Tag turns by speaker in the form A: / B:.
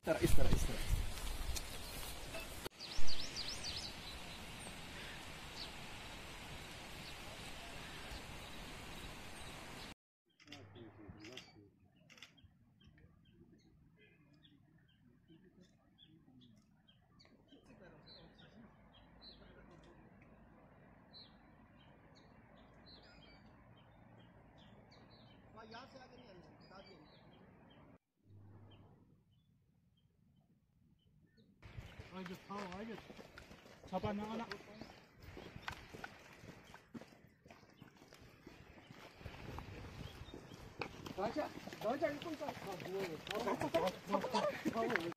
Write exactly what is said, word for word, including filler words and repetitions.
A: तरह इस तरह इस तरह यहाँ से आगे नहीं आना, बता दिए आगे आओ आगे छापा ना आना अच्छा अच्छा कौन सा